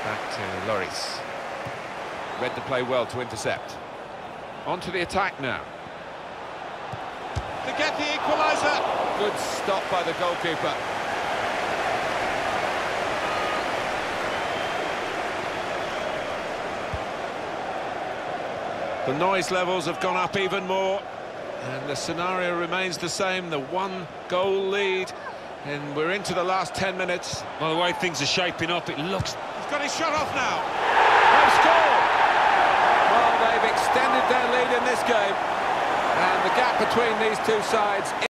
Back to Lloris. Read the play well to intercept. On to the attack now. To get the equaliser. Good stop by the goalkeeper. The noise levels have gone up even more, and the scenario remains the same, the one-goal lead, and we're into the last 10 minutes. By the way things are shaping up, it looks... He's got his shot off now. They've scored! Well, they've extended their lead in this game, and the gap between these two sides...